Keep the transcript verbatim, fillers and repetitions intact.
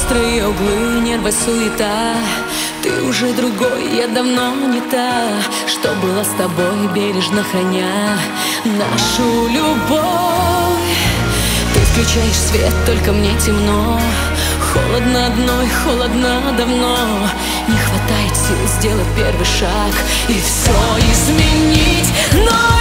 Острые углы, нервы, суета. Ты уже другой, я давно не та, что была с тобой, бережно храня нашу любовь. Ты включаешь свет, только мне темно. Холодно одной, холодно давно. Не хватает сил сделать первый шаг и все изменить, но